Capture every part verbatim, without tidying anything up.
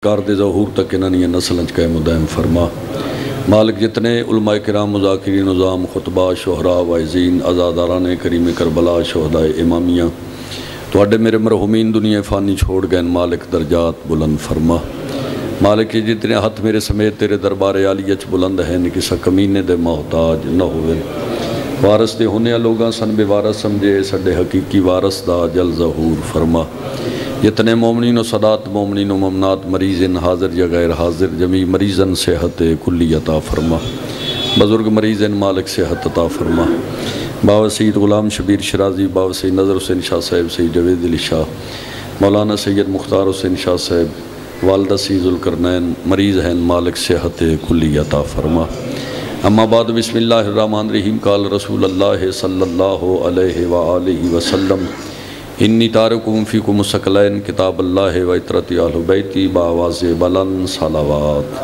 کارد ظہور تک انہی نسلنچ قائم و دائم فرما۔ مالک جتنے علماء کرام مذاکرین نظام خطبہ شہراء وائزین عزاداران کریم کربلا شہداء امامیہ توڑے میرے مرحومین دنیا فانی چھوڑ گئے مالک درجات بلند فرما۔ مالک جتنے ہاتھ میرے سمیت تیرے دربار عالیچ بلند ہیں کسا کمینے دے محتاج نہ ہوئے، وارث دے ہونے لوگاں سن بے وارث سمجھے سڈے حقیقی وارث دا جل ظہور فرما۔ جتنے مومنین و صدات مومنین و ممنات مریضن حاضر یا غیر حاضر جمی مریضن صحت کلی عطا فرما، بزرگ مریضن مالک صحت عطا فرما۔ باو سید غلام شبیر شرازی، باو سید نظر حسین شاہ صاحب، سید جوید علی شاہ، مولانا سید مختار حسین شاہ صاحب، والدہ سید ذوالقرنین مریض ہیں مالک صحت کلی عطا فرما۔ اما بعد بسم اللہ الرحمن الرحیم، قال رسول اللہ صلی اللہ علیہ وآلہ وسلم انی تارکم فیکم ثقلین کتاب اللہ و اطرت اہل بیتی بآواز بلند صلوات۔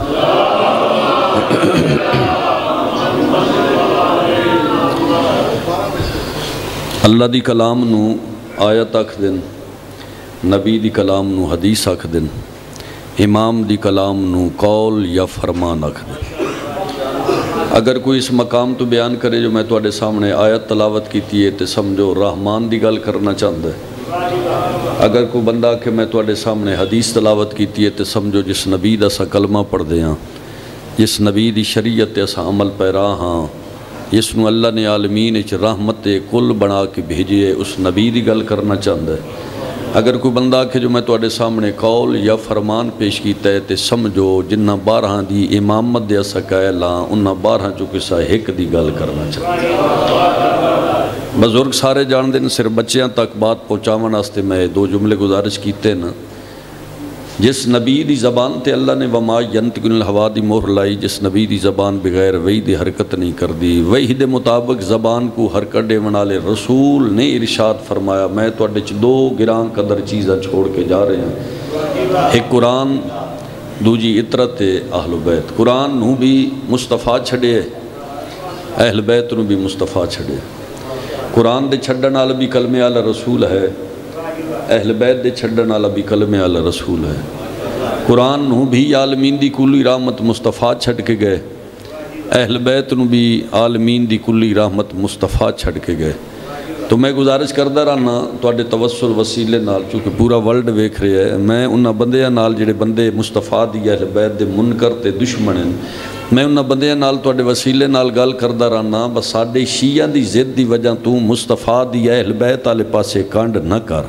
اللہ دی کلام نو آیت اکھ دن، نبی دی کلام نو حدیث اکھ دن، امام دی کلام نو قول یا فرمان اکھ دن۔ اگر کوئی اس مقام تو بیان کرے جو میں توڑے سامنے آیت تلاوت کیتی ہے تے سمجھو رحمان دی گل کرنا چاہتا ہے۔ اگر کوئی بندہ کہ میں توڑے سامنے حدیث تلاوت کیتی ہے تے سمجھو جس نبی دا سا کلمہ پڑھ دے ہاں، جس نبی دی شریعت ایسا عمل پیرا ہاں، جس نو اللہ نے عالمین اچ رحمت کل بنا کے بھیجئے اس نبی دی گل کرنا چاہتا ہے۔ اگر کوئی بندہ کہ جو میں توڑے سامنے قول یا فرمان پیش کیتا ہے تے سمجھو جنہ بارہاں دی امامت دے سکائلاں انہ بارہاں جو کسا ایک دی گل کرنا چاہتے ہیں۔ بزرگ سارے جان دن صرف بچیاں تک بات پہنچاون واسطے میں دو جملے گزارش کیتے نا۔ جس نبی دی زبان تے اللہ نے وما ینطق عن الہوا دی مہر لائی، جس نبی دی زبان بغیر وحی دی حرکت نہیں کر دی، وحی دے مطابق زبان کو حرکت دے منالے رسول نے ارشاد فرمایا میں تو اڈے چھ دو گران قدر چیزاں چھوڑ کے جا رہے ہیں، ایک قرآن دوجی اطرت اہل بیت۔ قرآن نو بھی مصطفیٰ چھڑے، اہل بیت نو بھی مصطفیٰ چھڑے۔ قرآن دے چھڑن والا بھی کلمے والا رسول ہے، اہل بیت دے چھڑن والا بھی کلمے والا رسول ہے۔ قرآن نو بھی عالمین دی کلی رحمت مصطفیٰ چھڑ کے گئے، اہل بیت نو بھی عالمین دی کلی رحمت مصطفیٰ چھڑ کے گئے۔ تو میں گزارش کردہ رہنا توڑے توسل وسیلے نال چونکہ پورا ورلڈ ویکھ رہے ہیں، میں انہاں بندیاں نال جڑے بندے مصطفیٰ دی اہل بیت دے منکر تے دشمن ہیں، میں انہاں بندیاں نال توڑے وسیلے نال گل کردہ رہنا بس ساڈے شیعہ دی ضد دی وجہ تو مصطفیٰ دی اہل بیت والے پاسے کانڈ نہ کر،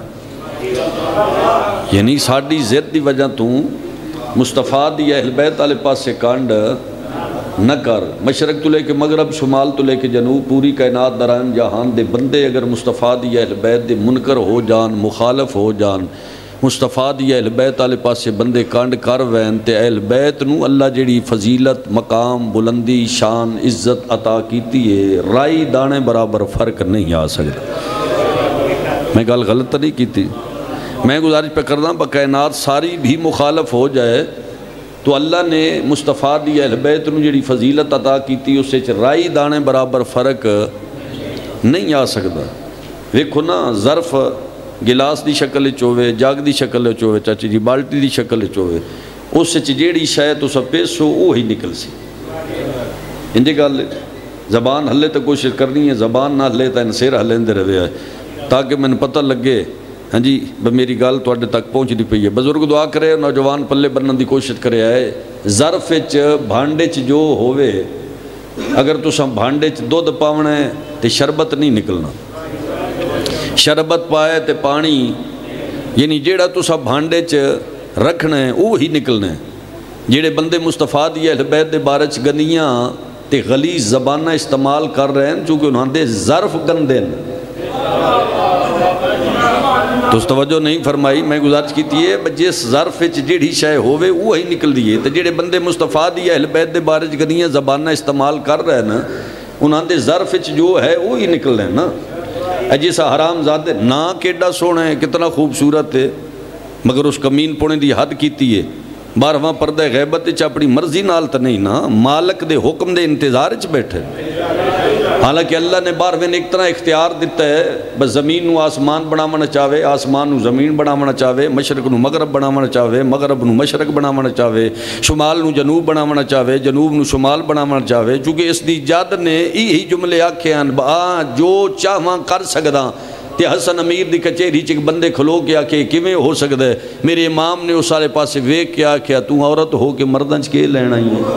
یعنی ساڑی ضد دی وجہ تو مصطفیٰ دی اہل بیت والے پاسے کانڈ نہ کر۔ مشرق تو لے کے مغرب، شمال تو لے کے جنوب، پوری کائنات درائم جہان دے بندے اگر مصطفیٰ دی اہل بیت دے منکر ہو جان، مخالف ہو جان، مصطفیٰ دی اہل بیت والے پاسے بندے کانڈ کر وین تے اہل بیت نو اللہ جڑی فضیلت مقام بلندی شان عزت عطا کیتی ہے رائی دانے برابر فرق نہیں آ سکتا۔ میں گل غلط نہیں کیتی، میں گزارش پہ کردہ با کائنات ساری بھی مخالف ہو جائے تو اللہ نے مصطفیٰ دی اہل بیت نو جڑی فضیلت عطا کیتی اسے چھ رائی دانے برابر فرق نہیں آ سکتا۔ ویکھو نا ظرف گلاس دی شکل چوے، جاگ دی شکل چوے، چاچی جی بالٹی دی شکل چوے، اس سے جیڑی شاید تو سب پیسو وہی نکل سی۔ انجھے گل زبان ہلے تو کوشش کرنی ہے، زبان نہ ہلے تو انسیر ہلیں دے روے ہے تاکہ میں نے پتہ لگے ہاں جی میری گال تو اڈے تک پہنچ دی پئی ہے۔ بزرگ دعا کرے نوجوان پلے بنن دی کوشش کرے آئے ظرف وچ بھانڈے چ جو ہووے اگر تساں بھانڈے چ دودھ پاونا ہے تے شربت نہیں نکلنا، شربت پائے تے پانی یعنی جیڑا تساں بھانڈے چ رکھنا ہے وہی نکلنا ہے۔ جیڑے بندے مصطفیٰ دی اہل بیت دے بارے چ گندیاں تے غلیظ زبانہ استعمال کر رہے ہیں چونکہ انہاں دے ظرف گندے ہیں۔ تو اس توجہ نہیں فرمائی، میں گزارش کیتی ہے جس ظرف وچ جیڑی شے ہووے وہی نکل دیئے تے جیڑے بندے مصطفیٰ دی اہل بیت دے بارے چ گندیاں زبانہ استعمال کر رہے ہیں نا انہاں دے ظرف وچ جو ہے وہی نکل رہے ہیں نا۔ جیسا حرام زادے نا کیڈا سونا ہے کتنا خوبصورت ہے مگر اس کمین پونے دی حد کیتی ہے بارہواں پردہ غیبت چ اپنی مرضی نال تو نہیں نا، مالک دے حکم دے انتظار چ بیٹھے۔ حالانکہ اللہ نے بارہویں ایک طرح اختیار دیتا ہے، بس زمین نو آسمان بناونا چاہے، آسمان نو زمین بناونا چاہے، مشرق نو مغرب بناونا چاہے، مغرب نو مشرق بناونا چاہے، شمال نو جنوب بناونا چاہے، جنوب نو شمال بناونا چاہے، چونکہ اس دی اجازت نے یہی جملے آکھے ہیں با جو چاہواں کر سکدا۔ تے حسن امیر دی کچہری چ بندے کھلو کے آکھے کیویں ہو سکدا ہے؟ میرے امام نے اس سارے پاسے ویکھ کے آکھیا تو عورت ہو کے مرداں چ کے لینا ہی ہے؟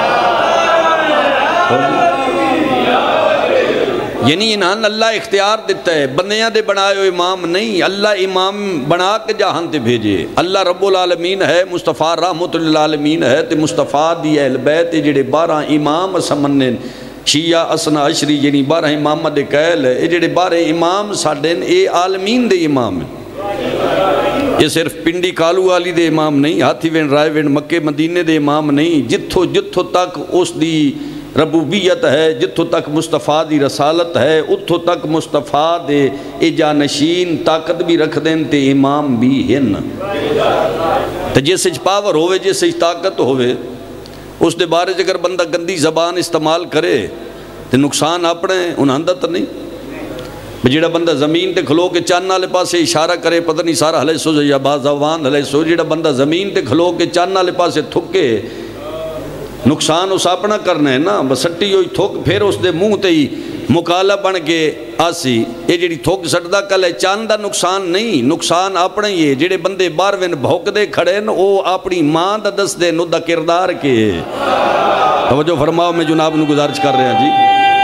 یعنی انہاں اللہ اختیار دیتا ہے، بندیاں دے بنائے ہوئے امام نہیں، اللہ امام بنا کے جہان تے بھیجے۔ اللہ رب العالمین ہے، مصطفیٰ رحمت للعالمین ہے، تے مصطفیٰ دی اہل بیت جڑے بارہ امام سمنے شیعہ اسنا عشری یعنی بارہ امام دے قائل ہے، یہ جڑے بارہ امام ساڈے اے عالمین دے امام ہیں۔ یہ صرف پنڈی کالو والی دے امام نہیں، ہاتھی وین رائے وین مکے مدینے دے امام نہیں، جتھو جتھو تک اس دی ربوبیت ہے، جتھو تک مصطفیٰ دی رسالت ہے، اتھو تک مصطفیٰ دے اے جانشین طاقت بھی رکھ دیں تے امام بھی ہن۔ تے جیسے پاور ہوئے، جیسے طاقت ہوئے، اس دے بارے اگر بندہ گندی زبان استعمال کرے تے نقصان اپنے انہاں دا تے نہیں۔ جیڑا بندہ زمین تے کھلو کے چاند والے پاسے اشارہ کرے پتہ نہیں سارا ہلے سو یا بازوان ہلے سو، جیڑا بندہ زمین تے کھلو کے چاند والے پاسے تھکے نقصان اس اپنا کرنا ہے نا، بس سٹی ہوئی تھوک پھر اس دے منہ تے ہی مکالا بن کے آسی، یہ جڑی تھوک سٹدا کل ہے چاند دا نقصان نہیں، نقصان اپنا ہی ہے۔ جڑے بندے باروین بھوک دے کھڑے ن او اپنی ماں دا دس دے نو دا کردار کے۔ توجہ فرماؤ، میں جناب نو گزارش کر رہے ہیں جی،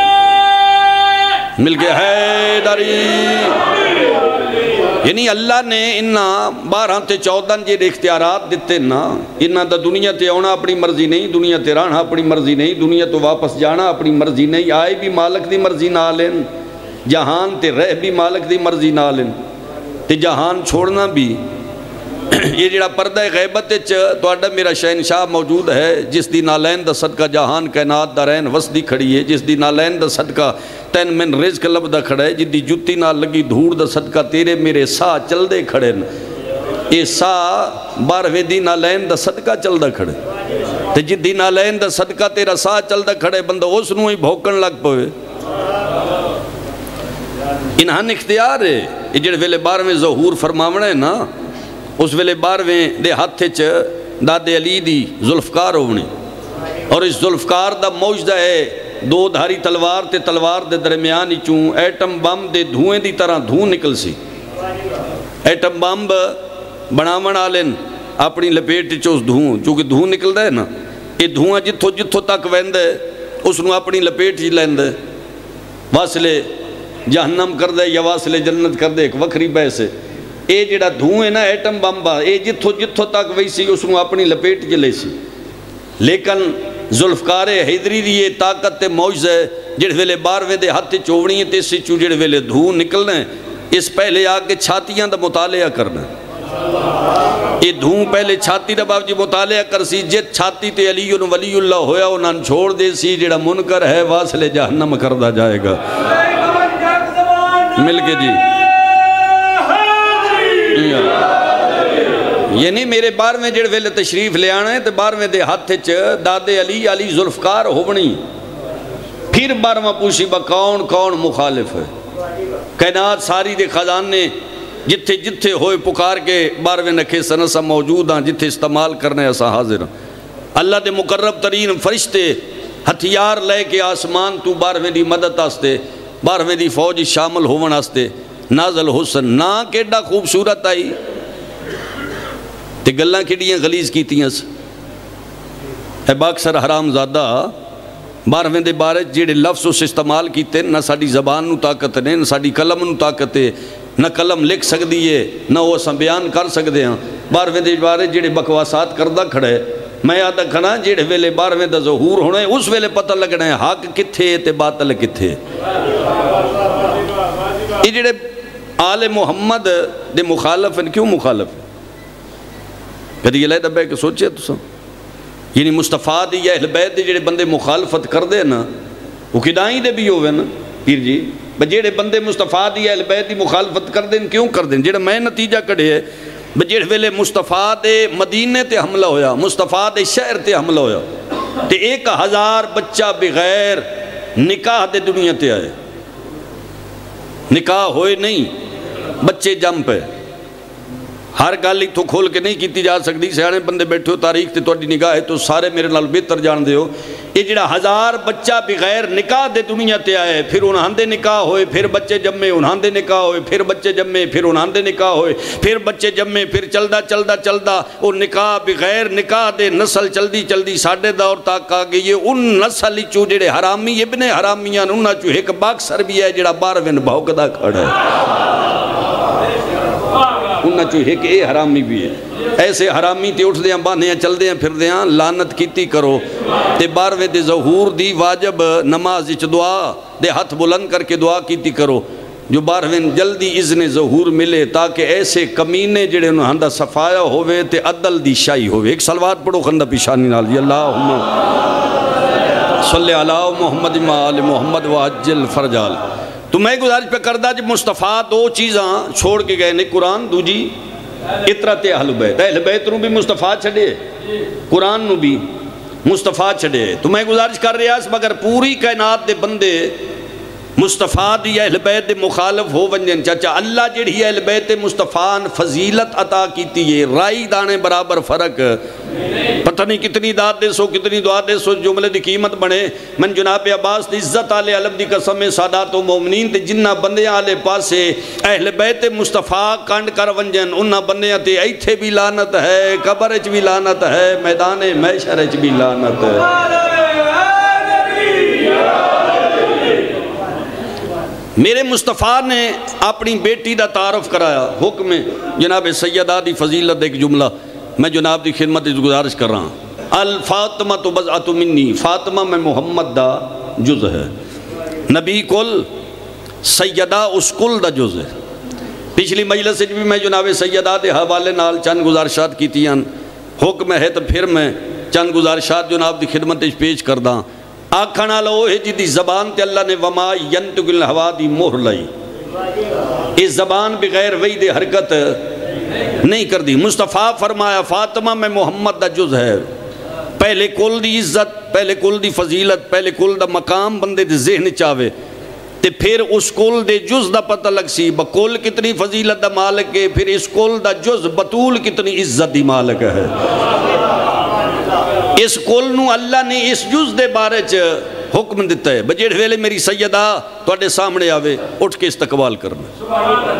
مل کے حیدری۔ یعنی اللہ نے انہاں بارہ تے چودہ جیڑے اختیارات دیتے نا، انہاں دا دنیا تے آنا اپنی مرضی نہیں، دنیا تے رہنا اپنی مرضی نہیں، دنیا تو واپس جانا اپنی مرضی نہیں، آئے بھی مالک دی مرضی نہ لین، جہان تے رہ بھی مالک دی مرضی نہ لین، تے جہان چھوڑنا بھی۔ یہ جڑا پردہ غیبت تو اڈا میرا شہنشاہ موجود ہے، جس دی نالین دا صدقہ جہان کائنات دا رین وسدی کھڑی ہے، جس دی نالین دا صدقہ تین من رزق لب دا کھڑا ہے، جس دی جتی نہ لگی دھوڑ دا صدقہ تیرے میرے سا چل دے کھڑے ن، یہ سا باروے دی نالین دا صدقہ چل دا کھڑے، تے جس دی نالین دا صدقہ تیرا سا چل دا کھڑے، بندہ اس نو ہی بھوکن لگ پوے۔ انہاں اختیار ہے، یہ جڑے ویلے بارویں ظہور فرماونا ہے نا، اس ویلے بارویں دے ہاتھ چ دادے علی دی ذوالفقار ہونی، اور اس ذوالفقار دا موجدہ ہے دو دھاری تلوار تے تلوار دے درمیان چوں ایٹم بم دے دھوئیں دی طرح دھوں نکل سی۔ ایٹم بم بناون آلن اپنی لپیٹ چوس دھوں، چونکہ دھوں نکل دے نا، یہ دھواں جتھو جتھو تک ویند ہے اس نو اپنی لپیٹ ہی لیند ہے، واصلے جہنم کر دے یا واصلے جنت کر دے، ایک وکری بحث ہے۔ اے جڑا دھوں ہے نا ایٹم بمبا، اے جتھو جتھو تک ویسی اس نو اپنی لپیٹ جلے سی، لیکن ذوالفقار حیدری دی یہ طاقت تے معجزہ ہے، جڑے ویلے بارویں دے ہاتھ چوڑی ہیں تے اسی چو جڑے ویلے دھوں نکلنا ہے، اس پہلے آگے چھاتیاں دا مطالعہ کرنا ہے۔ یہ دھوں پہلے چھاتی دا باپ جی مطالعہ کر سی، جت چھاتی تے علی ولی اللہ ہویا انہاں چھوڑ دے سی، جڑا منکر ہے واصلے جہنم کردہ جائے گا۔ مل کے جی یعنی میرے بارویں جڑے ویلے تشریف لے آنا ہے تو بارویں دے ہاتھ چ دادے علی علی ذوالفقار ہونی، پھر بارویں پوچھی با کون کون مخالف ہے۔ کائنات ساری دے خزانے جتھے جتھے ہوئے پکار کے بارویں نکھے سنسا موجود ہیں، جتھے استعمال کرنے ایسا حاضر ہیں۔ اللہ دے مقرب ترین فرشتے ہتھیار لے کے آسمان تو بارویں دی مدد آستے، بارویں دی فوج شامل ہون آستے نازل حسن نا کیڈا خوبصورت آئی تے گلاں کیڑیاں غلیظ کیتیاں سے۔ اے باکسر حرام زادہ بارویں دے بارے جیڑے لفظ اس استعمال کیتے نہ ساڑی زبان نو طاقت نے، نہ ساڑی قلم نو طاقت ہے، نہ قلم لکھ سکتی ہے، نہ وہ اساں بیان کر سکتے ہیں۔ بارویں دے بارے جیڑے بکواسات کردہ کھڑے، میں یاد رکھنا جیڑے ویلے بارویں دا ظہور ہونا ہے اس ویلے پتہ لگنا ہے حق کتھے تے باطل کتھے۔ یہ جیڑے آل محمد دے مخالف ہیں، کیوں مخالف ہیں؟ کدی یہ لے دبے کہ سوچے تو سا یعنی مصطفیٰ دی یا اہل بیت دے جیڑے بندے مخالفت کر دے نا وہ کدائیں دے بھی ہوئے نا پیر جی، جیڑے بندے مصطفیٰ دی یا اہل بیت دی مخالفت کر دیں کیوں کر دیں؟ جیڑا میں نتیجہ کڑے ہے جڑے ویلے مصطفیٰ دے مدینے تے حملہ ہویا، مصطفیٰ دے شہر تے حملہ ہویا تے ایک ہزار بچہ بغیر نکاح دے دنیا تے آئے، نکاح ہوئے نہیں، بچے جم پہ، ہر گل تو کھول کے نہیں کیتی جا سکتی، سیانے بندے بیٹھے ہو تاریخ تے تواڈی نگاہ ہے تو سارے میرے نال بہتر جان دے ہو، یہ جڑا ہزار بچہ بغیر نکاح دے دنیا تے آئے، پھر انہاں دے نکاح ہوئے، پھر بچے جمے، انہاں دے نکاح ہوئے، پھر بچے جمے، پھر انہاں دے نکاح ہوئے، پھر بچے جمے، پھر چلدا چلدا چلدا وہ نکاح بغیر نکاح دے نسل چلدی چلدی ساڑھے دور تک آ گئی ہے۔ ان نسل چو جڑے حرامی ابن حرامیاں انہاں چو ایک باکسر بھی ہے جڑا بارویں بھوکدا کھڑا ہے، انہاں چو ایک اے حرامی بھی ہے۔ ایسے حرامی تے اٹھ دیاں باندھیاں چل دیاں پھر دیاں لعنت کیتی کرو تے بارویں دے ظہور دی واجب نماز اچ دعا دے ہاتھ بلند کر کے دعا کیتی کرو جو بارویں جلدی اذن ظہور ملے تاکہ ایسے کمینے جڑے انہاں دا صفایا ہوئے تے عدل دی شائی ہوئے۔ ایک صلوات پڑھو خندہ پیشانی نال جی اللہم صلی علی محمد مآل محمد وعجل فرجال۔ تو میں گزارش پہ کردہ جب مصطفیٰ دو چیزاں چھوڑ کے گئے نے، قرآن دو جی اطرت اہل بیت، اہل بیت نو بھی مصطفیٰ چھڑے، قرآن نو بھی مصطفیٰ چھڑے۔ تو میں گزارش کر رہا اس مگر پوری کائنات دے بندے مصطفیٰ دی اہل بیت دے مخالف ہو ونجن، چاچا اللہ جڑی اہل بیت مصطفیٰ فضیلت عطا کیتی ہے، رائی دانے برابر فرق، پتہ نہیں کتنی داد دے سو کتنی دعا دے سو جملے دی قیمت بنے۔ من جناب عباس دی عزت آلے علم دی قسم سادات و مومنین تے جنہ بندے آلے پاسے اہل بیت مصطفیٰ کانڈ کر ونجن، انہا بندے آتے ایتھے بھی لعنت ہے، قبرچ بھی لعنت ہے، میدان محشرچ بھی لعنت ہے۔ میرے مصطفیٰ نے اپنی بیٹی دا تعارف کرایا، حکم جناب سیدہ دی فضیلت ایک جملہ میں جناب دی خدمت گزارش کر رہا ہوں۔ الفاطمہ تو بضعۃ منی، فاطمہ میں محمد دا جز ہے، نبی کل سیدہ اس کل دا جز ہے۔ پچھلی مجلس بھی میں جناب سیدہ دے حوالے نال چند گزارشات کی تیاں، حکم ہے تو پھر میں چند گزارشات جناب دی خدمت پیش کردہ۔ آکھانا لو ہے جی دی زبان تے اللہ نے وما ینتق الہوا دی مہر لائی، اس زبان بغیر وحی دے حرکت نہیں کر دی۔ مصطفیٰ فرمایا فاطمہ میں محمد دا جز ہے، پہلے کل دی عزت، پہلے کل دی فضیلت، پہلے کل دا مقام بندے دے ذہن چاہوے تے پھر اس کل دے جز دا پتہ لگ سی بکل کتنی فضیلت دا مالک ہے، پھر اس کل دا جز بطول کتنی عزت دی مالک ہے۔ اس کل نو اللہ نے اس جز دے بارے چ حکم دیتا ہے بجیڑ ویلے میری سیدہ توڑے سامنے آوے اٹھ کے استقبال کرنا،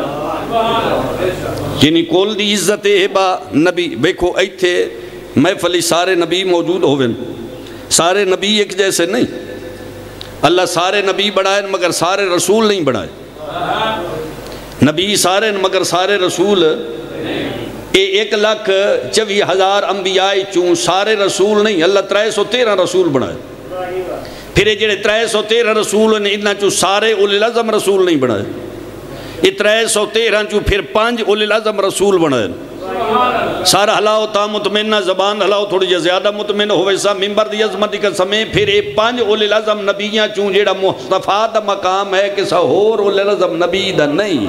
یعنی کل دی عزت ہے با نبی۔ بیکھو ایتھے محفلی سارے نبی موجود ہوئے، سارے نبی ایک جیسے نہیں، اللہ سارے نبی بڑھائے مگر سارے رسول نہیں بڑھائے، نبی سارے مگر سارے رسول اے ایک لاکھ چوی ہزار انبیاء چون سارے رسول نہیں، اللہ ترائے سو تیرہ رسول بنائے، پھر یہ جڑے ترائے سو تیرہ رسول نے انہاں چون سارے اولی العظم رسول نہیں بنائے، یہ ترائے سو تیرہ چون پھر پانچ اولی العظم رسول بنائے۔ سارا ہلاؤ تا مطمئنہ زبان ہلاؤ تھوڑی جا زیادہ مطمئن ہوئے سا ممبر دی عظمت کا سمیں، پھر اے پانچ اولی العظم نبیاں چون جڑا مصطفیٰ دا مقام ہے کہ سہور اولی العظم نبی دا نہیں،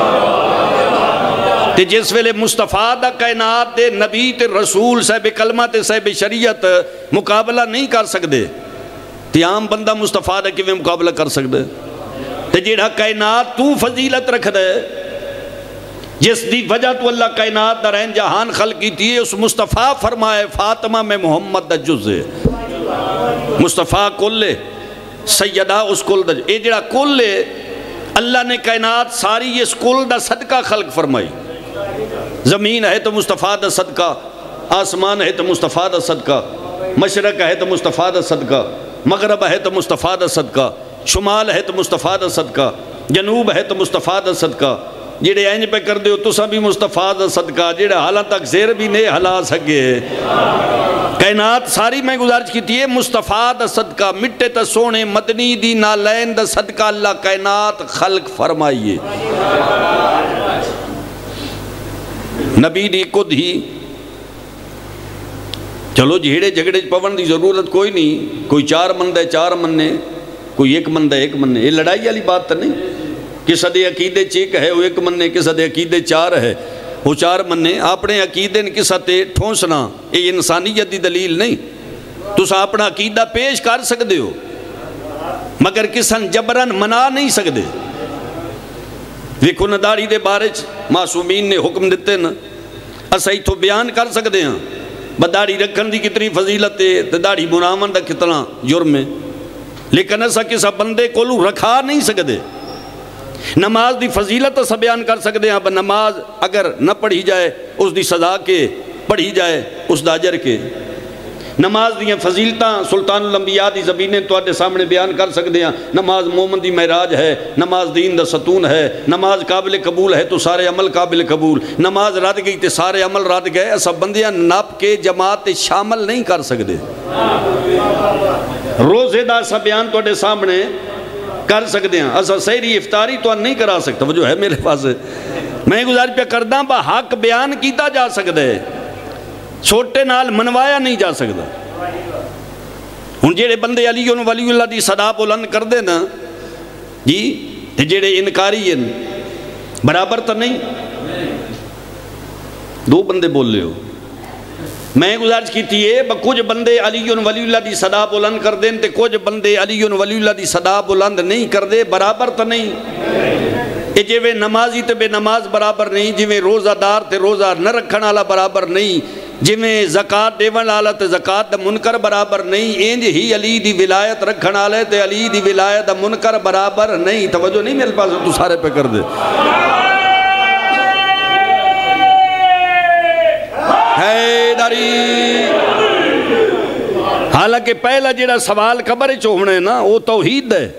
تے جس ویلے مصطفیٰ دا کائنات دے نبی تے رسول صاحب کلمہ تے صاحب شریعت مقابلہ نہیں کر سکتے، تے عام بندہ مصطفیٰ دا کیویں مقابلہ کر سکتے، تے جڑا کائنات تو فضیلت رکھ دے جس دی وجہ تو اللہ کائنات دا رہن جہان خلق کی تھی، اس مصطفیٰ فرمائے فاطمہ میں محمد دا جز ہے، مصطفیٰ کل سیدہ اس کل دا، اے جڑا کل اللہ نے کائنات ساری اس کل دا صدقہ خلق فرمائی، زمین ہے تو مصطفیٰ دا صدقہ، آسمان ہے تو مصطفیٰ دا صدقہ، مشرق ہے تو مصطفیٰ دا صدقہ، مغرب ہے تو مصطفیٰ دا صدقہ، شمال ہے تو مصطفیٰ دا صدقہ، جنوب ہے تو مصطفیٰ دا صدقہ، جڑے اینج پہ کر دیو تو سبھی مصطفیٰ دا صدقہ، جڑے حالہ تک زیر بھی نہیں حلا سکے، کائنات ساری میں گزارش کی تھی مصطفیٰ دا صدقہ، مٹے تا سونے مدنی دی نالین دا صدقہ اللہ کائنات خلق فرمائیے، نبی دی خود ہی چلو جھیڑے جھگڑے پون دی ضرورت کوئی نہیں، کوئی چار مندے چار مننے، کوئی ایک مندے ایک مننے، یہ لڑائی والی بات تو نہیں، کس دے عقیدے چیک ہے وہ ایک مننے، کس دے عقیدے چار ہے، وہ چار مننے اپنے عقیدے کسا تے ٹھونسنا یہ انسانیت دی دلیل نہیں تسا اپنا عقیدہ پیش کر سکتے ہو مگر کسن جبرن منا نہیں سکتے ویکھو نہ داڑھی دے بارے معصومین نے حکم دیتے نا اسا ہی تو بیان کر سکتے ہیں بداڑھی رکھن دی کتنی فضیلت ہے داڑھی مناون دا کتنا جرم ہے لیکن اسا کسا بندے کو رکھا نہیں سکتے نماز دی فضیلت اسا بیان کر سکتے ہیں نماز اگر نہ پڑھی جائے اس دی سزا کے پڑھی جائے اس دا اجر کے نماز دیاں فضیلتاں سلطان الانبیاء دی زبینیں تو آدھے سامنے بیان کر سکتے ہیں نماز مومن دی معراج ہے نماز دین دا ستون ہے نماز قابل قبول ہے تو سارے عمل قابل قبول نماز رد گئی تے سارے عمل رد گئے ایسا بندیاں ناپ کے جماعت شامل نہیں کر سکتے روزے دا ایسا بیان تو آدھے سامنے کر سکتے ہیں ایسا سہری افطاری تو نہیں کرا سکتا وہ جو ہے میرے پاس میں گزارش پہ کردہ با حق بیان کیتا جا سکتا ہے چھوٹے نال منوایا نہیں جا سکتا ہن جیڑے بندے علی ولی اللہ دی صدا بلند کر دے نا جی تے جیڑے انکاری ہیں برابر تو نہیں دو بندے بول لے ہو میں گزارش کی تھی ہے کچھ بندے علی ولی اللہ دی صدا بلند کر دیں تے کچھ بندے علی ولی اللہ دی صدا بلند نہیں کر دے برابر تو نہیں یہ جی وے نمازی تے بے نماز برابر نہیں جی وے روزہ دار تے روزہ نہ رکھن والا برابر نہیں جی میں زکاة دیون والا تے زکاة دا منکر برابر نہیں اینج ہی علی دی ولایت رکھن والے تے علی دی ولایت دا منکر برابر نہیں توجہ نہیں میرے پاس تو سارے پہ کر دے حیدری حالانکہ پہلا جڑا سوال قبر چوہنے ہے نا وہ توحید ہے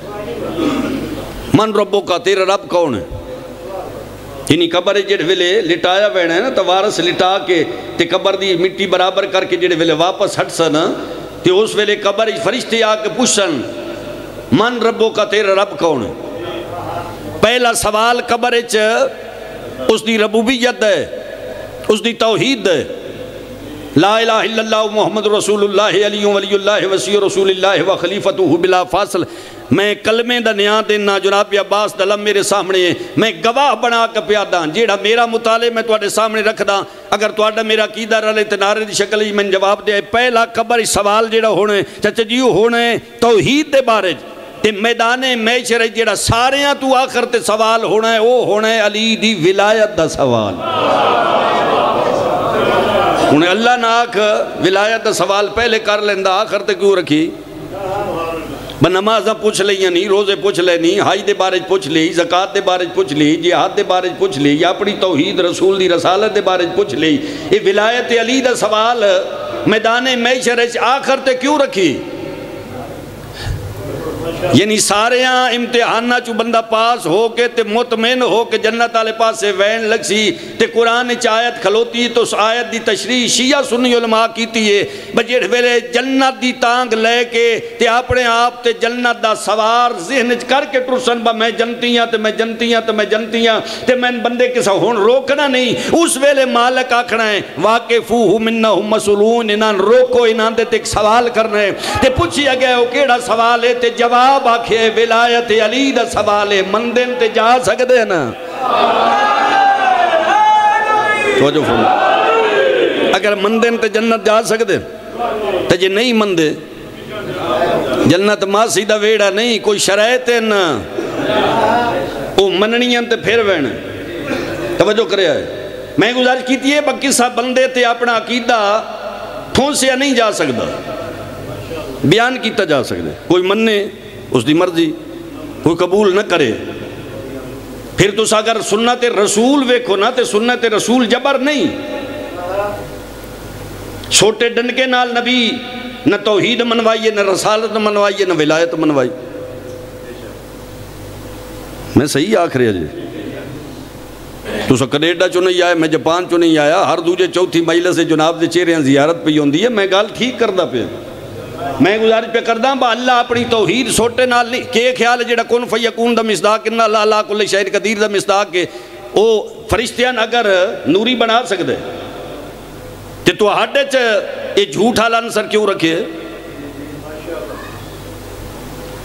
من ربو کا تیرا رب کون ہے یعنی قبر جڑے ویلے لٹایا وینا ہے نا تو وارس لٹا کے تے قبر دی مٹی برابر کر کے جڑے ویلے واپس ہٹ سن تے اس ویلے قبر فرشتے آ کے پوچھن من ربو کا تیرا رب کون ہے پہلا سوال قبر چ اس دی ربوبیت ہے اس دی توحید ہے لا الہ الا اللہ محمد رسول اللہ علی ولی اللہ وسیع رسول اللہ و خلیفتہ بلا فاصل میں کلمے دا نیاں دینا جناب عباس دلم میرے سامنے ہے میں گواہ بنا کے پیادا جیڑا میرا مطالعہ میں تواڈے سامنے رکھ دا اگر تواڈا میرا عقیدہ رلے تے نعرے دی شکل ہی میں جواب دے پہلا قبر سوال جیڑا ہونے چچا جیو ہونے توحید دے بارے تے میدان محشر جیڑا ساریاں تو آخر تے سوال ہونا ہے وہ ہونا ہے علی دی ولایت دا سوال انہیں اللہ نہ آکھ ولایت دا سوال پہلے کر لیندہ آخر تے کیوں رکھی با نمازہ پوچھ لئیاں نہیں روزے پوچھ لے نہیں حج دے بارے پوچھ لی زکاة دے بارے پوچھ لی جہاد دے بارے پوچھ لی یا اپنی توحید رسول دی رسالت دے بارے پوچھ لی یہ ولایت علی دا سوال میدان محشر آخر تے کیوں رکھی یعنی سارے ہاں امتحانہ چو بندہ پاس ہو کے تے مطمئن ہو کے جنت آلے پاس سے وین لگ سی تے قرآن چاہت کھلوتی تو اس آیت دی تشریح شیعہ سنی علماء کیتی ہے بجیڑ ویلے جنت دی تانگ لے کے تے اپنے آپ تے جنت دا سوار ذہن کر کے ٹرسن با میں جنتیاں تے میں جنتیاں تے میں جنتیاں تے میں بندے کے سا ہون روکنا نہیں اس ویلے مالک آکھنا ہے واقفوہ منہم مسئولون انہاں روکو انہاں دے تے ایک سوال کرنا ہے تے پوچھیا گیا وہ کیڑا سوال ہے تے جواب آپ آکھے ولایت علی دا سوالے مندن تے جا سکتے ہیں نا توجہ فرمائیں اگر مندن تے جنت جا سکتے تے جے نہیں مندے جنت ماسی دا ویڑا نہیں کوئی شرائط ہے نا وہ مننیاں تے پھر وینے توجہ کرے آئے میں گزارش کیتی ہے باقی سا بندے تے اپنا عقیدہ ٹھونسیا نہیں جا سکتا بیان کیتا جا سکتے کوئی مننے اس دی مرضی کوئی قبول نہ کرے پھر تو اگر سنت رسول ویکھو نا تے سنت رسول جبر نہیں چھوٹے ڈنکے نال نبی نہ توحید منوائیے نہ رسالت منوائیے نہ ولایت منوائی میں صحیح آکھ رہا جی تو سا کینیڈا چو نہیں آیا میں جاپان چو نہیں آیا ہر دوجے چوتھی مجلس جناب دے چہرے زیارت پہ ہوندی ہے میں گال ٹھیک کردہ پہ میں گزارش پہ کردہ با اللہ اپنی توحید سوٹے نال نہیں کہ خیال ہے جڑا کن فیکون دا مصداق انہا اللہ اللہ کل شہر قدیر دا مصداق کے او فرشتیان اگر نوری بنا سکتے تے تو ہڈے چے یہ جھوٹ حالان سر کیوں رکھے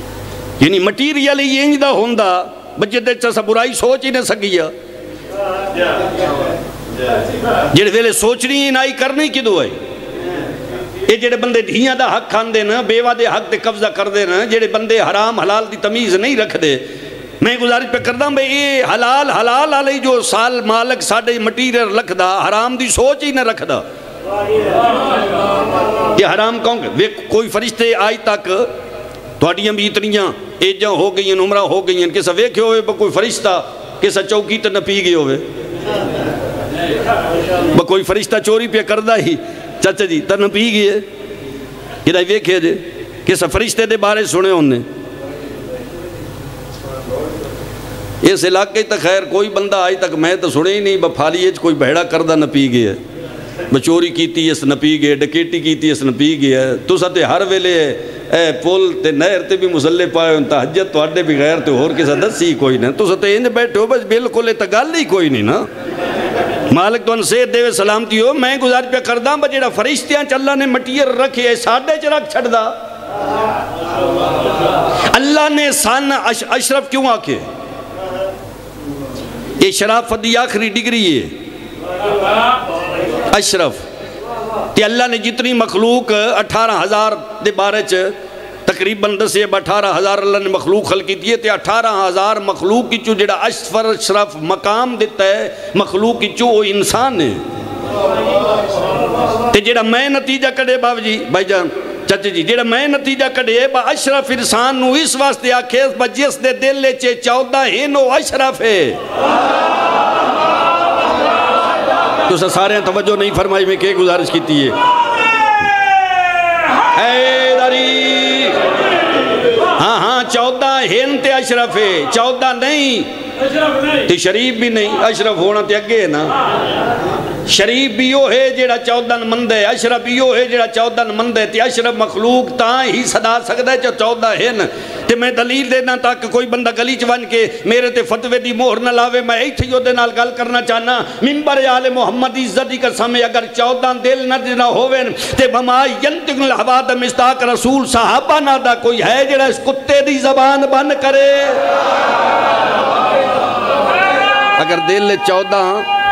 یعنی مٹیریل یہ انج دا ہوندہ بچے دے چا سا برائی سوچ ہی نہ سکیا جڑے ویلے سوچنی نائی کرنی کدو ہے یہ جڑے بندے دھیاں دا حق کھان دے نا بیوہ دے حق دے قبضہ کر دے نا جڑے بندے حرام حلال دی تمیز نہیں رکھ دے میں گزارش پہ کردہ ہوں بھئی یہ حلال حلال علی جو سال مالک ساڑھے مٹیریل رکھ دا حرام دی سوچ ہی نہ رکھ دا یہ حرام کون کہ کوئی فرشتے آئی تک توڑیاں بھی اتنیاں ایجاں ہو گئی ہیں عمرہ ہو گئی ہیں کسا ویکھے ہوئے با کوئی فرشتہ کسا چوکی تا نہ پی گئے ہوئے با کوئی فرشتہ چوری پہ کردہ ہی چاچا جی تا نہ پی گئے یہ دائی ویکھے جے کسا فرشتے دے بارے سنے ہونے اس علاقے تک خیر کوئی بندہ آئی تک میں تو سنے ہی نہیں با پھالی ایج کوئی بہڑا کردہ نہ پی گئے بچوری کیتی اس نہ پی گئے ڈکیٹی کیتی اس نہ پی گئے تو ساتے ہر ویلے اے پول تے نہر تے بھی مسلح پائے ان تحجت تو اڈے بھی غیر تے اور کسا دسی کوئی نہیں تو ساتے انج بیٹھے ہو بس بالکل اتگال ہی کوئی نہیں نا مالک تو انسید دے سلامتی ہو میں گزار پہ کردہ بجیڑا فرشتیاں چا اللہ نے مٹیر رکھے ہے ساڑھے چرک چھڑ دا اللہ نے سان اشرف کیوں آکے یہ شرافت دی آخری ڈگری ہے اشرف کہ اللہ نے جتنی مخلوق اٹھارہ ہزار دے بارے چ تقریباً دس یا اٹھارہ ہزار اللہ نے مخلوق خلق کی دیئے تے اٹھارہ ہزار مخلوق کی چو جڑا اشفر اشرف مقام دیتا ہے مخلوق کی چو وہ انسان ہے تے جڑا میں نتیجہ کڑے باب جی بھائی جان چچے جی جڑا میں نتیجہ کڑے با اشرف انسان نو اس واسطے آکھیس با جس دے دل لے چے چودہ ہی نو اشرف ہے تو سارے ہیں توجہ نہیں فرمائی میں کہ گزارش کیتی ہے اے داری ہاں ہاں چودہ ہین تے اشرف ہے چودہ نہیں تے شریف بھی نہیں اشرف ہونا تے اگے ہے نا شریف بھی یو ہے جیڑا چودن مند ہے اشرف بھی یو ہے جیڑا چودن مند ہے تے اشرف مخلوق تاں ہی صدا سکتا ہے جو چودہ ہین تے میں دلیل دینا تاکہ کوئی بندہ گلی چوان کے میرے تے فتوے دی مہر نہ لاوے میں ایتھے یو دے نال گل کرنا چاہنا ممبر آل محمد عزتی کا سمے اگر چودہ دل نہ دینا ہوئے تے بما ینتق الحواد مستاق رسول صحابہ نہ دا کوئی ہے جیڑا اس کتے دی زبان بن کرے اگر دل لے چودہ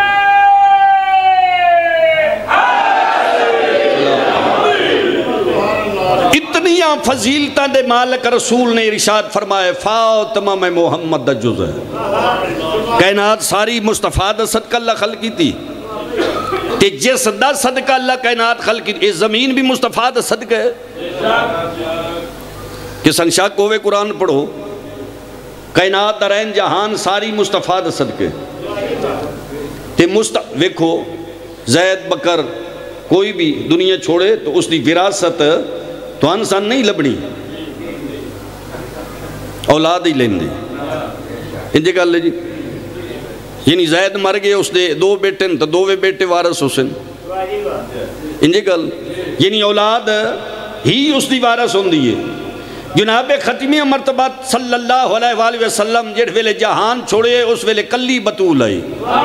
اتنیاں فضیلتہ دے مالک رسول نے ارشاد فرمائے فاطمہ میں محمد دا جز ہے کائنات ساری مصطفیٰ دا صدقہ اللہ خلق کی تھی کہ جس دا صدقہ اللہ کائنات خلق کی تھی اس زمین بھی مصطفیٰ دا صدقہ ہے کہ سنشاک کوئے قرآن پڑھو کائنات درین جہان ساری مصطفیٰ دا صدقہ تے مصطفیٰ ویکھو زید بکر کوئی بھی دنیا چھوڑے تو اس دی وراثت تو انسان نہیں لبنی اولاد ہی لین دے انجھے کہا لے جی یعنی زید مر گئے اس دے دو بیٹے تو دووے بیٹے وارث حسن انجھے کہا یعنی اولاد ہی اس دی وارث ہوں دیئے جناب ختمی مرتبہ صلی اللہ علیہ وآلہ وسلم جڑ ویلے جہان چھوڑے اس ویلے کلی بطول آئی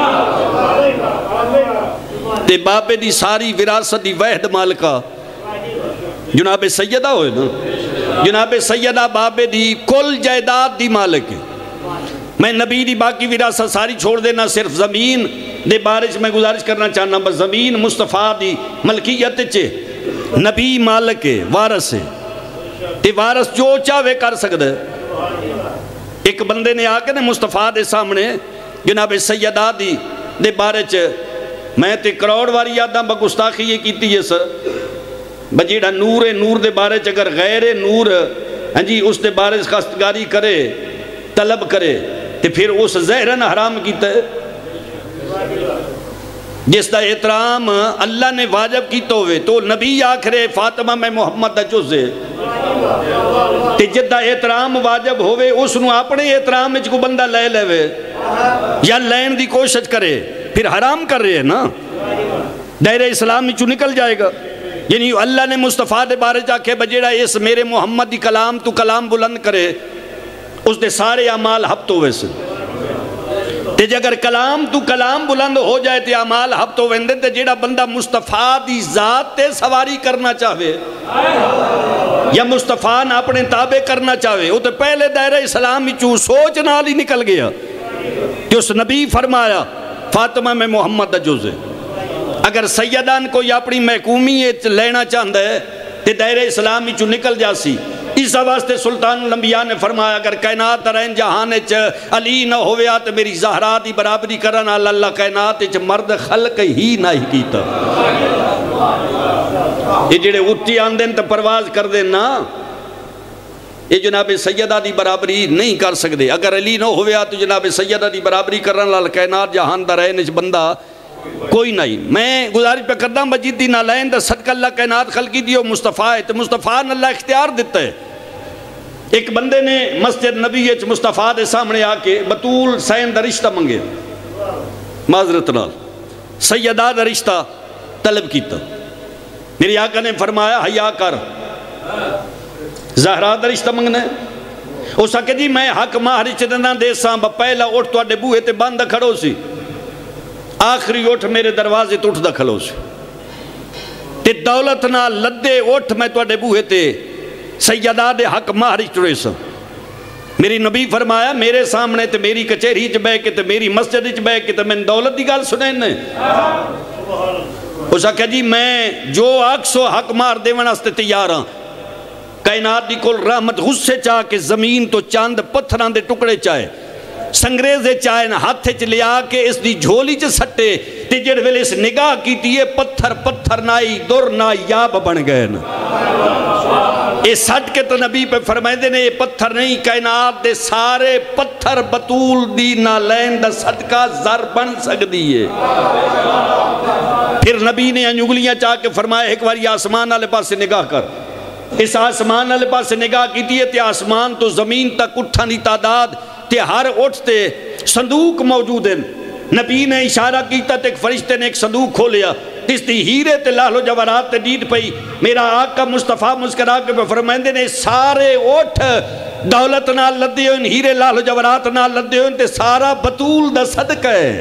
تے باپے دی ساری وراثت دی وحد مالکہ جناب سیدہ ہوئے نا جناب سیدہ بابے دی کل جائیداد دی مالک ہے میں نبی دی باقی وراثت ساری چھوڑ دینا صرف زمین دے بارش میں گزارش کرنا چاہنا بس زمین مصطفیٰ دی ملکیت چے نبی مالک ہے وارث ہے تے وارث جو چاہوے کر سکتا ہے ایک بندے نے آکے نے مصطفیٰ دے سامنے جناب سیدہ دی دے بارش میں تے کروڑ واری یاداں بگستاخی یہ کیتی ہے سر بجیڑا نور نور دے بارے اگر غیر نور ہاں جی اس دے بارے خستگاری کرے طلب کرے تو پھر اس زہرن حرام کیتا ہے جس دا احترام اللہ نے واجب کیتا ہوئے تو نبی آکھرے فاطمہ میں محمد دا جز ہے تے جدہ احترام واجب ہوئے اس نو اپنے احترام اچھ کو بندہ لے لے یا لین دی کوشش کرے پھر حرام کر رہے ہیں نا دائرہ اسلام میں چو نکل جائے گا یعنی اللہ نے مصطفیٰ دے بارے جا کے بجیڑا اس میرے محمد دی کلام تو کلام بلند کرے اس دے سارے اعمال ہفت ہوئے سے تے اگر کلام تو کلام بلند ہو جائے تے اعمال ہفت ہوئے تے جیڑا بندہ مصطفیٰ دی ذات تے سواری کرنا چاہوے یا مصطفیٰ نہ اپنے تابع کرنا چاہوے وہ تے پہلے دائرہ اسلام میں چو سوچ نال ہی نکل گیا کہ اس نبی فرمایا فاطمہ میں محمد دا جز ہے۔ اگر سیدان کوئی اپنی محکومیت لینا چاہتا ہے تو دائرہ اسلامی چو نکل جاسی۔ اس واسطے سلطان الانبیاء نے فرمایا اگر کائنات رہن جہانے چ علی نہ ہویا تو میری زہرا دی برابری کرنا اللہ کائنات چ مرد خلق ہی نہ ہی کیتا۔ یہ جڑے اٹھی آندن تو پرواز کر دیں نا، یہ جناب سیدہ دی برابری نہیں کر سکتے۔ اگر علی نہ ہویا تو جناب سیدہ دی برابری کرنا اللہ کائنات جہان دا رہنے چ بندہ کوئی نہیں۔ میں گزارش پہ کردہ مجید دی نالین دا صدق اللہ کائنات خلقی دیو مصطفیٰ ہے تو مصطفیٰ نے اللہ اختیار دیتا ہے۔ ایک بندے نے مسجد نبی اچ مصطفیٰ دے سامنے آکے بطول سین دا رشتہ منگے، معذرت نال سیدہ دا رشتہ طلب کیتا۔ میری آقا نے فرمایا حیا کر، زہرا دا رشتہ منگنا ہے۔ او سکے جی میں حق ماہری چدنا دے ساں با پہلا اٹھ تو اڈے بوہے تے باندھا کھڑو سی، آخری اٹھ میرے دروازے تو اٹھ دا کھلو سی، تے دولت نہ لدے اٹھ میں تو اڈے بوہے تے سیدہ دے حق ماہری چڑے سا۔ میری نبی فرمایا میرے سامنے تے میری کچھری چ بے کے تے میری مسجد چ بے کے تے میں دولت دی گال سنین نے۔ اس کہا جی میں جو آکسو حق مار دے وناستے تیار ہاں۔ کائنات دی کل رحمت غصے چاہ کے زمین تو چاند پتھران دے ٹکڑے چاہے، سنگریزے چاہے نہ ہاتھے چ لیا کے اس دی جھولی چ سٹے تے جڑ ویلے اس نگاہ کی تیئے پتھر پتھر نائی در نایاب بن گئے نا۔ اے سٹ کے تو نبی پہ فرمائے دے نے یہ پتھر نہیں، کائنات دے سارے پتھر بطول دی نالین دا صدقہ زر بن سکتی ہے۔ پھر نبی نے انجگلیاں چاہ کے فرمایا ایک بار یہ آسمان والے پاس سے نگاہ کر۔ اس آسمان والے پاس سے نگاہ کی تھی تے آسمان تو زمین تک اٹھانی تعداد تے ہر اٹھتے صندوق موجود ہیں۔ نبی نے اشارہ کیتا تے ایک فرشتے نے ایک صندوق کھولیا، اس دی ہیرے تے لالو جوارات تے ڈیٹ پئی۔ میرا آقا مصطفیٰ مسکرا کے فرمائندے نے سارے اٹھ دولت نہ لدے ہوئے، ہیرے لالو جوارات نہ لدے ہوئے تے سارا بطول دا صدقہ ہے۔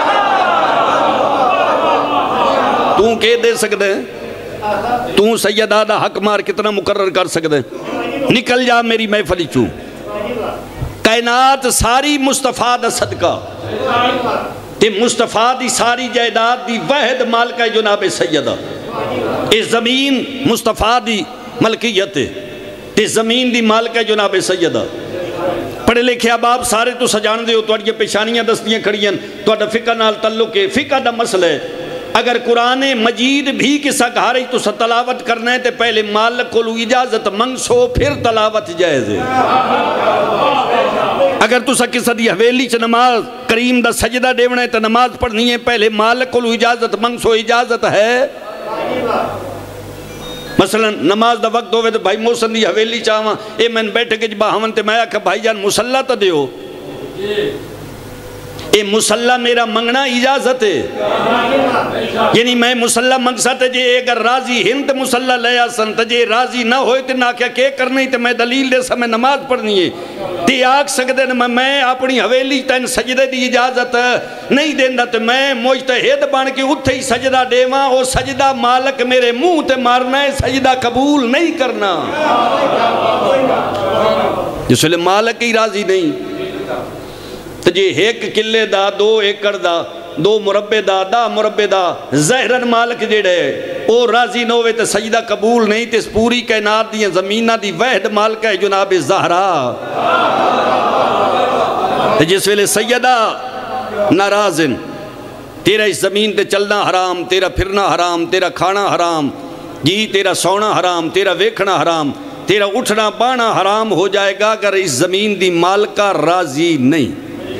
تو کہہ دے سکتے ہیں تو سیدہ دا حق مار کتنا مقرر کر سکتے ہیں؟ نکل جا میری محفلی چوں، کائنات ساری مصطفیٰ دا صدقہ تے مصطفیٰ دی ساری جائیداد دی واحد مالکہ جناب سیدہ۔ اس زمین مصطفیٰ دی ملکیت ہے تے زمین دی مالکہ جناب سیدہ۔ پڑھے لکھے اب آپ سارے تو سجان دے ہو، تو اڑیے پیشانیاں دستیاں کھڑیاں، تو اڑا فقہ نال تعلق ہے، فقہ دا مسئلہ ہے۔ اگر قرآن مجید بھی کسا کہا رہی تو سا تلاوت کرنا ہے تو پہلے مالک کو لو اجازت منگ سو پھر تلاوت جائز ہے۔ اگر تو سا کسا دی حویلی چھ نماز کریم دا سجدہ دیونا ہے تو نماز پڑھنی ہے پہلے مالک کو لو اجازت منگ سو، اجازت ہے۔ مثلا نماز دا وقت ہوئے تو بھائی موسن دی حویلی چاہاں اے میں بیٹھے کے جبا ہمن تے میں آکھا بھائی جان مسلح تا دیو، اے مسلح میرا منگنا اجازت ہے۔ یعنی میں مسلح منگ ساتے جے اگر راضی ہند مسلح لیا سن تجھے راضی نہ ہوئے تے نہ کیا کہ کرنی تے میں دلیل دے سا میں نماز پڑھنی ہے تے آگ سکتے ہیں میں اپنی حویلی تین سجدے دی اجازت نہیں دیندہ تے میں مجتہد بان کے اتھے ہی سجدہ دیواں، وہ سجدہ مالک میرے منہ تے مارنا ہے، سجدہ قبول نہیں کرنا، جس لئے مالک ہی راضی نہیں۔ تو جی ایک کلے دا، دو ایکڑ دا، دو مربع دا، دا مربع دا زہرن مالک جڑے او راضی نہ ہوئے تو سجدہ قبول نہیں، تو اس پوری کائنات دی زمینہ دی وحد مالک ہے جناب زہرا۔ تو جس ویلے سیدہ ناراضن تیرا اس زمین تے چلنا حرام، تیرا پھرنا حرام، تیرا کھانا حرام، جی تیرا سونا حرام، تیرا ویکھنا حرام، تیرا اٹھنا بانا حرام ہو جائے گا اگر اس زمین دی مالکہ راضی نہیں۔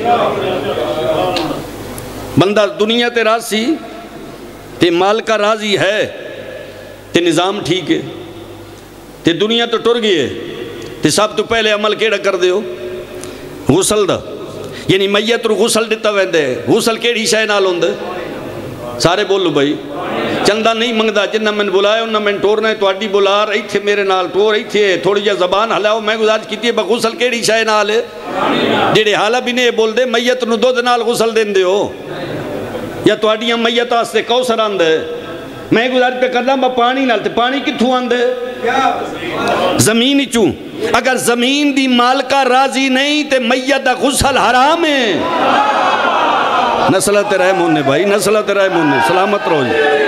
بندہ دنیا تے راضی تے مالکہ راضی ہے تے نظام ٹھیک ہے، تے دنیا تو ٹر گئی ہے تے سب تو پہلے عمل کیڑا کر دیو؟ غسل دا، یعنی میت رو غسل دیتا ویندے، غسل کیڑی شے نال ہوندے؟ سارے بولو بھائی، چندہ نہیں منگدہ جنہ میں بلائے انہا میں ٹورنا ہے تو اڈی بلا رہی تھے میرے نال ٹور رہی تھے تھوڑی جا زبان ہلاؤ میں گزارش کی تھی غسل کیڑی شے نال ہے؟ جڑے حالا بھی نہیں بول دے میت نو دو نال غسل دین دے ہو یا تو اڈیاں میت آستے کوثر آندے، میں گزارش پہ کرنا با پانی نال تے پانی کتھوں آندے؟ زمین ہی چوں، اگر زمین دی مالکہ راضی نہیں تے میت دا غسل حرام ہے۔ نسلہ تے رہے مونے بھائی، نسلہ تے رہے مونے، سلامت رہو جی۔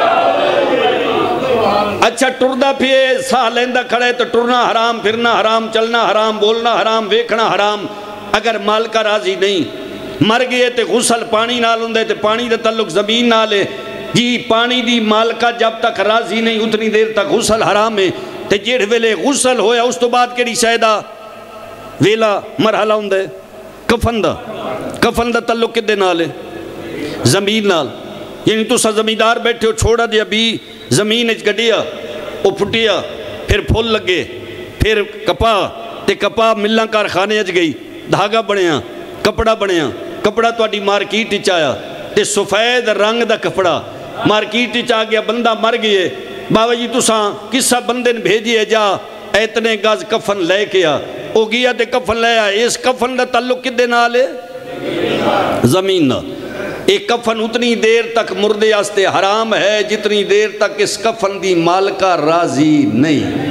اچھا ٹردہ پھیے ساہ لیندہ کھڑے تو ٹرنا حرام، پھرنا حرام، چلنا حرام، بولنا حرام، ویکھنا حرام۔ اگر مالکہ راضی نہیں، مر گئے تے غسل پانی نال ہوں دے تے پانی دے تعلق زمین نالے جی، پانی دی مالکہ جب تک راضی نہیں اتنی دیر تک غسل حرام ہے۔ تے جیڑ ویلے غسل ہویا اس تو بعد کیڑی شاہدہ ویلا مرحلہ ہوں دے کفن دا، کفن دا تعلق کدے نالے زمین نال، یعنی تو سا زمیندار بیٹھے ہو چھوڑا دیا بھی زمین اچ گڑیا او پھٹیا، پھر پھول لگے، پھر کپا تے کپا ملنا کارخانے اچ گئی، دھاگا بڑھیا، کپڑا بڑھیا، کپڑا تو اڈی مارکیٹ اچ آیا تے سفید رنگ دا کپڑا مارکیٹ اچ آ گیا، بندہ مر گئے، بابا جی تو ساں کسا بندے نے بھیجیے جا اتنے گاز کفن لے کے آ، او گیا تے کفن لے آ، اس کفن دا تعلق کدے نالے زمین نال۔ ایک کفن اتنی دیر تک مردے آستے حرام ہے جتنی دیر تک اس کفن دی مالکہ راضی نہیں۔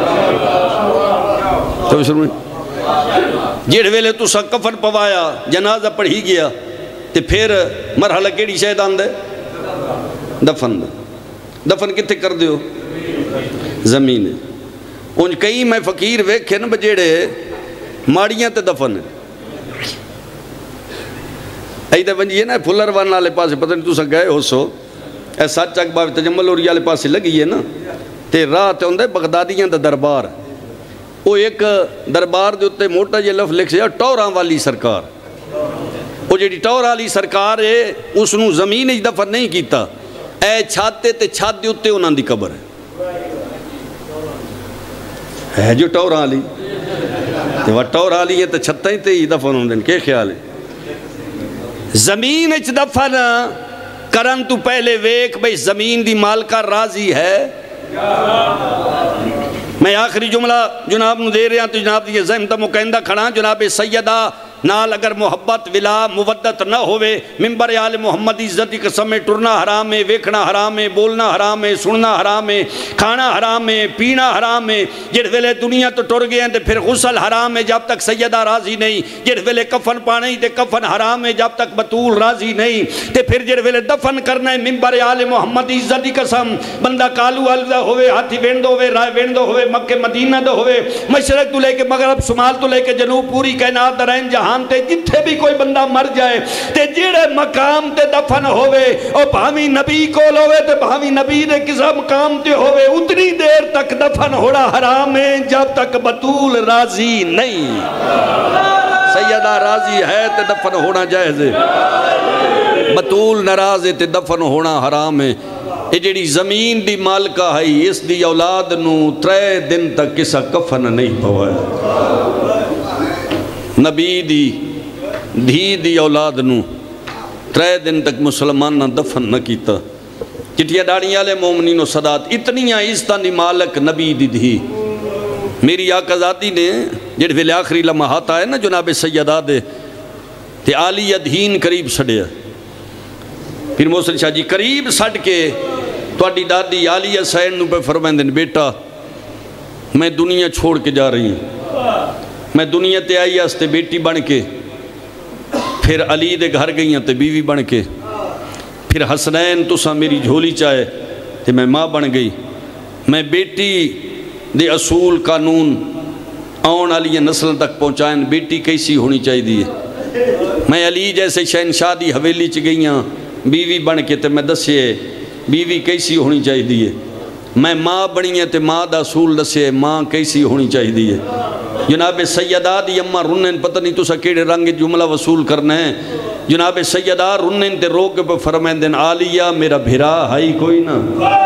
تو سنیں جیڑ ویلے تو سا کفن پوایا، جنازہ پڑھی گیا تے پھر مرحلہ کیڑی شاید آن دے دفن دے، دفن کتے کر دیو زمین ہے۔ ان کئی میں فقیر ویکھے نا بجیڑے ماڑیاں تے دفن ہے، ایدہ بنجی ہے نا پھلر وانا لے پاسے پتہ نہیں تو سا گئے ہو سو، اے سچ اکبار تجمل اور یالے پاسے لگی ہے نا، تے راہ تے ہوندے بغدادیاں دا دربار، وہ ایک دربار دے اتے موٹا جے لفظ لکھ سیا ٹوراں والی سرکار، وہ جیڑی ٹورا والی سرکار ہے اس نو زمین اچ دفن نہیں کیتا، اے چھاتے تے چھات دے اتے انہاں دی قبر ہے ہے جو ٹورا والی تے وہ ٹورا والی ہے تے چھتاں تے ہی دفن ہوندے کیا خیال ہے؟ زمین اچ دفن کرن تو پہلے ویک بھئی زمین دی مالکہ راضی ہے۔ میں آخری جملہ جناب نو دے رہے ہیں تو جناب دی ذہن تا مکہندہ کھڑا، جناب سیدہ نال اگر محبت ولا مودت نہ ہوئے، ممبر آل محمد عزتی قسم میں ٹرنا حرام ہے، ویکھنا حرام ہے، بولنا حرام ہے، سننا حرام ہے، کھانا حرام ہے، پینا حرام ہے۔ جڑ ویلے دنیا تو ٹر گئے ہیں تے پھر غسل حرام ہے جب تک سیدہ راضی نہیں، جڑ ویلے کفن پانے تے کفن حرام ہے جب تک بطول راضی نہیں، تے پھر جڑ ویلے دفن کرنا ہے ممبر آل محمد عزتی قسم، بندہ کالو الدہ ہوئے، ہاتھی ویندو ہوئے، رائے ویندو ہوئے، مکہ مدینہ دو ہوئے، مشرق تو لے کے مغرب شمال تو لے کے جنوب پوری کائنات درین جہاں تے جتھے بھی کوئی بندہ مر جائے تے جیڑے مقام تے دفن ہوئے اور بھاوی نبی کول ہوئے تے بھاوی نبی نے کسا مقام تے ہوئے اتنی دیر تک دفن ہوڑا حرام ہے جب تک بطول راضی نہیں۔ سیدہ راضی ہے تے دفن ہونا جائز ہے، بطول ناراض ہے تے دفن ہونا حرام ہے۔ یہ جیڑی زمین دی مالکہ ہے اس دی اولاد نو ترے دن تک کسا کفن نہیں پوایا، نبی دی دھی دی اولاد نو ترے دن تک مسلمان نہ دفن نہ کیتا۔ چٹیا ڈاڑیاں لے مومنین و صدات اتنیاں عزتاں دی مالک نبی دی دھی۔ میری آقا ذاتی نے جڑ ویلے آخری لمحات آئے نا جناب سیدہ دے تے عالیہ دھین قریب سڑیا، پھر محسن شاہ جی قریب سڑ کے تواڈی دادی عالیہ سین نو پہ فرمائیں دن بیٹا میں دنیا چھوڑ کے جا رہی ہوں، میں دنیا تے آئی آستے بیٹی بن کے، پھر علی دے گھر گئیاں تے بیوی بن کے، پھر حسنین تو سا میری جھولی چاہے تے میں ماں بن گئی، میں بیٹی دے اصول قانون آن علی نسل تک پہنچائیں بیٹی کیسی ہونی چاہی دی ہے۔ میں علی جیسے شہنشاہ دی حویلی چ گئیاں بیوی بن کے تے میں دسے بیوی کیسی ہونی چاہی دی ہے، میں ماں بنی ہے تے ماں دا اصول دسے ماں کیسی ہونی چاہی دی ہے۔ جناب سیدہ دی اممہ رنن پتہ نہیں تو سا کیڑے رنگ جملہ وصول کرنا ہے، جناب سیدہ رنن تے روک پہ فرمائیں دن عالیہ میرا بھرا ہائی کوئی نہ،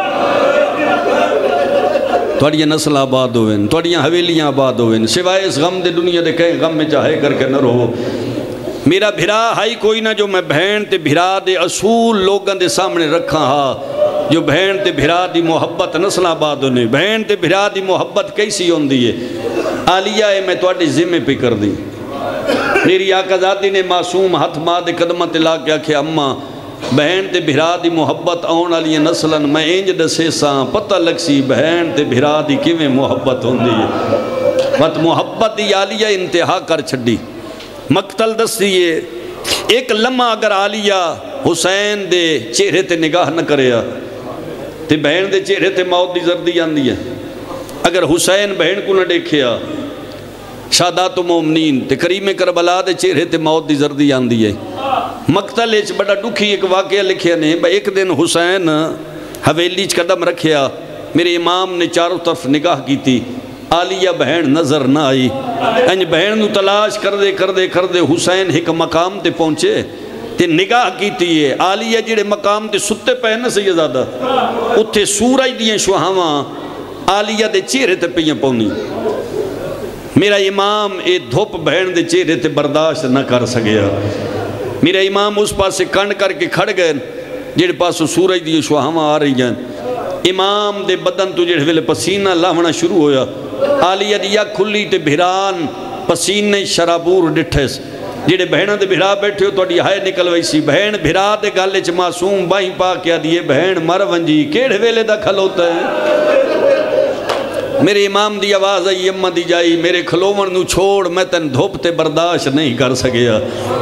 توڑیاں نسل آباد ہوئیں، توڑیاں حویلیاں آباد ہوئیں، سوائے اس غم دے دنیا دے کہیں غم میں چاہے کر کے نہ رہو، میرا بھرا ہائی کوئی نہ جو میں بہن تے بھرا دے اصول لوگاں دے سامنے رکھا ہاں، جو بہن تے بھرا دی محبت نسل آباد ہونے، بہن تے بھرا دی محبت کیسی ہون دی ہے۔ عالیہ ہے میں توڑی ذمہ پہ کر دی، میری آقا ذاتی نے معصوم ہاتھ ماں دے قدمت لا کے آکھے اممہ بہن تے بھرا دی محبت آن علی نسلن میں انج دسے ساں پتہ لگ سی بہن تے بھرا دی کیویں محبت ہون دی ہے۔ وقت محبت دی عالیہ انتہا کر چھڑی، مقتل دس دیئے ایک لمحہ اگر عالیہ حسین دے چہرے تے نگاہ نہ کریا تے بہن دے چہرے تے موت دی زردی آندی ہے. اگر حسین بہن کو نہ دیکھیا شادات و مومنین تے کریم کربلا دے چہرے تے موت دی زردی آندی ہے. مقتل اچ بڑا دکھی ایک واقعہ لکھیا نے. ایک دن حسین حویلی چ قدم رکھیا, میرے امام نے چاروں طرف نگاہ کی تھی, عالیہ بہن نظر نہ آئی. انج بہن نو تلاش کر دے کر دے کر دے حسین ایک مقام تے پہنچے تے نگاہ کی تھی ہے. عالیہ جڑے مقام تے ستے پہ نہ سیدزادہ اتھے سورج دیاں شوہاواں عالیہ دے چہرے تے پہیاں پونی. میرا امام اے دھوپ بہن دے چہرے تے برداشت نہ کر سکیا. میرا امام اس پاس سے کنڈ کر کے کھڑ گئے جڑے پاس سورج دی شوہاواں آ رہی ہیں. امام دے بدن تو جڑے ویلے پسینہ لاہنا شروع ہویا. عالیہ دی یا کھلی تے بھران پسینے شرابور ڈٹھس. جڑے بہنہ دے بھرا بیٹھے ہو تو اڈی ہائے نکل وئی سی. بہن بھرا دے گالے چ معصوم بائیں پا کیا دیئے بہن مر ونجی کیڑے ویلے دا کھل ہوتا ہے. میرے امام دی آواز آئی اممہ دی جائی میرے کھلومن نو چھوڑ میں تن دھوپتے برداشت نہیں کر سکیا.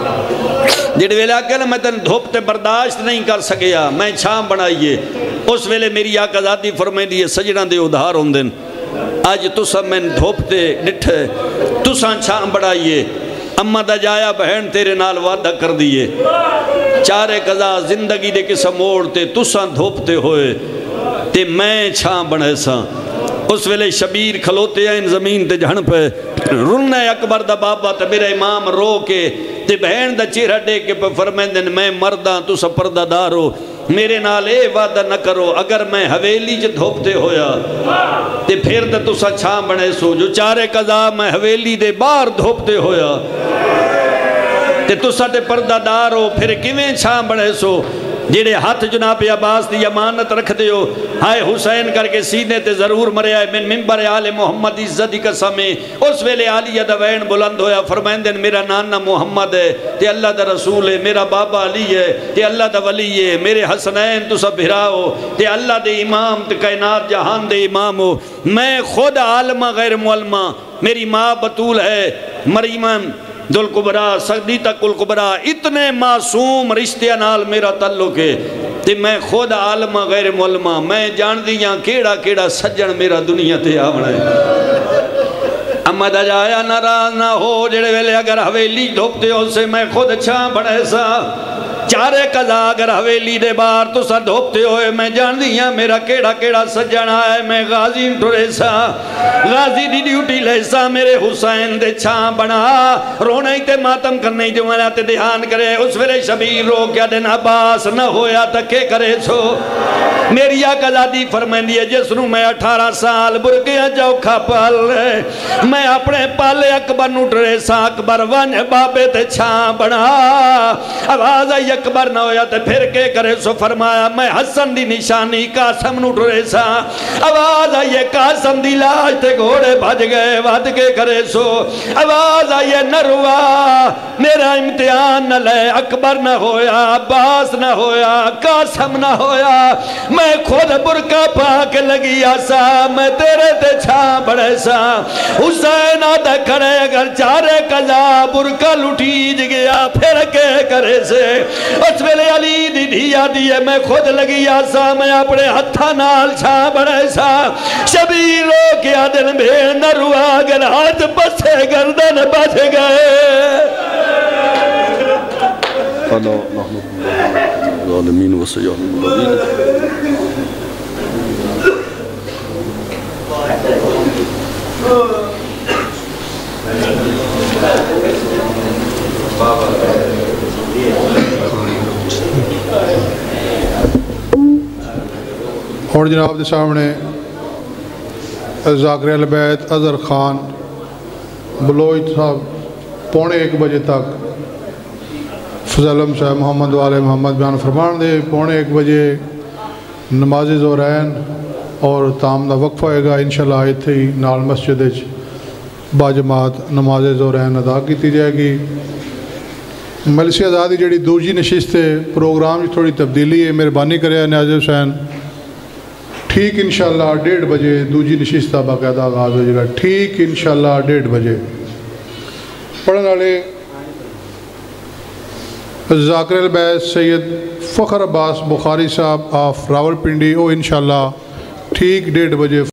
جڑے ویلے آکے نا میں تن دھوپتے برداشت نہیں کر سکیا میں چھام بنائیے. اس ویلے میری آقا ذاتی فرمائے دیئے سجڑاں دے ادھار ہوندن. آج تسا میں دھوپتے ڈٹھے تسا چھام بنائیے. اممہ دا جایا بہن تیرے نال وعدہ کر دیئے چارے قضا زندگی دے کسا موڑتے تسا دھوپتے ہوئے تے میں چھام بنائے ساں. اس ویلے شبیر کھلوتے ہیں زمین تے جہن پہ رنہ اکبر دا بابا تے میرا امام رو کے تے بہن دا چہرہ دے کے پہ فرمیندن میں مرداں تو سا پردہ دارو میرے نال اے وعدہ نہ کرو اگر میں حویلی جے دھوپتے ہویا تے پھر تے تو سا چھام بنے سو جو چارے قضا میں حویلی دے بار دھوپتے ہویا تے تو سا تے پردہ دارو پھر کیویں چھام بنے سو. جیڑے ہاتھ جناب عباس دی امانت رکھ دیو ہائے حسین کر کے سینے تے ضرور مرے آئے من منبر آل محمد عزت دی قسمیں. اس ویلے علی دا وین بلند ہویا فرمائندن میرا نانا محمد ہے تے اللہ دا رسول ہے میرا بابا علی ہے تے اللہ دا ولی ہے میرے حسنین تو سب بھراؤ تے اللہ دے امام تے کائنات جہان دے امام ہو. میں خود عالمہ غیر معلمہ میری ماں بطول ہے مریمن دل قبرا صدیقہ کل قبرا اتنے معصوم رشتہ نال میرا تعلق ہے تے میں خود عالمہ غیر معلمہ میں جان دیاں کیڑا کیڑا سجن میرا دنیا تے آونا ہے. امہ دا جایا ناراض نہ ہو جڑے ویلے اگر حویلی دھوپتے ہو سے میں خود چھاں بڑھے سا. چارے قضا اگر حویلی دے بار تو سا دھوپتے ہوئے میں جان دیاں میرا کیڑا کیڑا سجن آئے میں غازی ٹھرے سا غازی دی ڈیوٹی لے سا میرے حسین دے چھاں بنا رونے ہی تے ماتم کرنے جو میں تے دھیان کرے. اس ویلے شبیر رو کیا دن عباس نہ ہویا تکے کرے سو. میری آقا ذاتی فرمائن دیئے جس نو میں اٹھارہ سال برکیاں جاؤ کھا پال میں اپنے پالے اکبر نوٹرے سا اکبر ون بابے تے چھاں بنا. آواز آئی اکبر نہ ہویا تے پھر کے کرے سو فرمایا میں حسن دی نشانی قاسم نوٹرے سا. آواز آئی قاسم دی لاج تے گھوڑے بھج گئے ود کے کرے سو. آواز آئی نروا میرا امتحان نہ لے اکبر نہ ہویا عباس نہ ہویا قاسم نہ ہویا میں خود برکا پا کے لگی آسا میں تیرے تے چھاں بڑے سا. حسین آدھا کھڑے اگر چارے قضا برکا لٹیج گیا پھر کے کرے سے. اس ویلے علی دی دھیا دیئے میں خود لگی آسا میں اپنے ہتھا نال چھاں بڑے سا. شبیروں کیا دل بھیڑ نہ روا گر ہاتھ بسے گردن بچ گئے. العالمین و سیاحن العالمین. اور جناب دے سامنے ذاکر اہل بیت اظہر خان بلوچ صاحب پونے ایک بجے تک فضل علم صاحب محمد والے محمد بیان فرمان دے پونے ایک بجے نماز زہرین اور تام دا وقفہ ہوئے گا انشاءاللہ اتھے ہی نال مسجد باجماعت نماز زہرین ادا کی جائے گی. مجلس آزادی جڑی دوجی نشست پروگرام کی تھوڑی تبدیلی ہے مہربانی کرے نیاز حسین ٹھیک انشاءاللہ ڈیڑھ بجے دوجی نشست باقاعدہ آغاز ہو جائے گا ٹھیک انشاءاللہ ڈیڑھ بجے. پڑھنے والے ذاکر البیت سید فخر عباس بخاری صاحب آف راول پنڈی وہ انشاءاللہ ٹھیک ڈیڑھ بجے